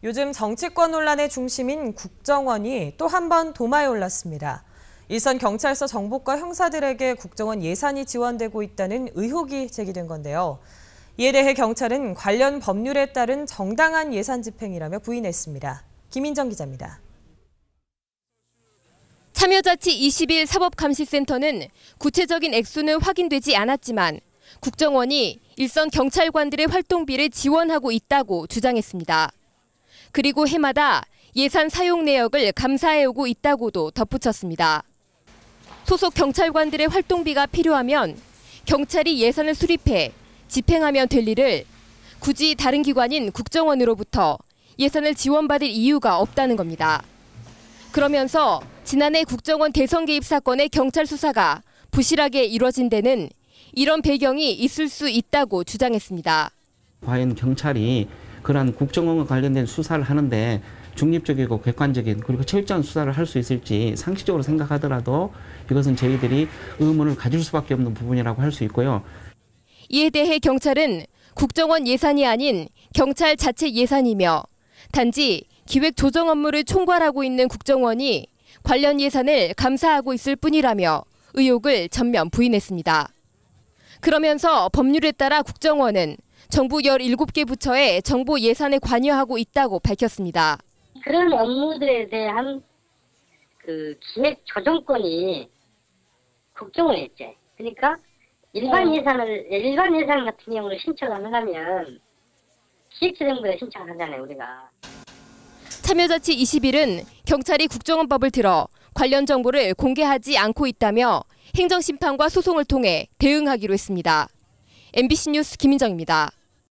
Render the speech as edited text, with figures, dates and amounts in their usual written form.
요즘 정치권 논란의 중심인 국정원이 또 한 번 도마에 올랐습니다. 일선 경찰서 정보과 형사들에게 국정원 예산이 지원되고 있다는 의혹이 제기된 건데요. 이에 대해 경찰은 관련 법률에 따른 정당한 예산 집행이라며 부인했습니다. 김인정 기자입니다. 참여자치 20일 사법감시센터는 구체적인 액수는 확인되지 않았지만 국정원이 일선 경찰관들의 활동비를 지원하고 있다고 주장했습니다. 그리고 해마다 예산 사용 내역을 감사해오고 있다고도 덧붙였습니다. 소속 경찰관들의 활동비가 필요하면 경찰이 예산을 수립해 집행하면 될 일을 굳이 다른 기관인 국정원으로부터 예산을 지원받을 이유가 없다는 겁니다. 그러면서 지난해 국정원 대선 개입 사건의 경찰 수사가 부실하게 이뤄진 데는 이런 배경이 있을 수 있다고 주장했습니다. 과연 경찰이 그러한 국정원과 관련된 수사를 하는데 중립적이고 객관적인 그리고 철저한 수사를 할 수 있을지 상식적으로 생각하더라도 이것은 저희들이 의문을 가질 수밖에 없는 부분이라고 할 수 있고요. 이에 대해 경찰은 국정원 예산이 아닌 경찰 자체 예산이며 단지 기획 조정 업무를 총괄하고 있는 국정원이 관련 예산을 감사하고 있을 뿐이라며 의혹을 전면 부인했습니다. 그러면서 법률에 따라 국정원은 정부 17개 부처의 정보 예산에 관여하고 있다고 밝혔습니다. 그런 업무들에 대한 기획 조정권이 국정원에 있지. 그러니까 일반 예산 같은 경우를 신청을 하려면 기획재정부에 신청을 하잖아요, 우리가. 참여자치 20일은 경찰이 국정원법을 들어 관련 정보를 공개하지 않고 있다며 행정심판과 소송을 통해 대응하기로 했습니다. MBC 뉴스 김인정입니다.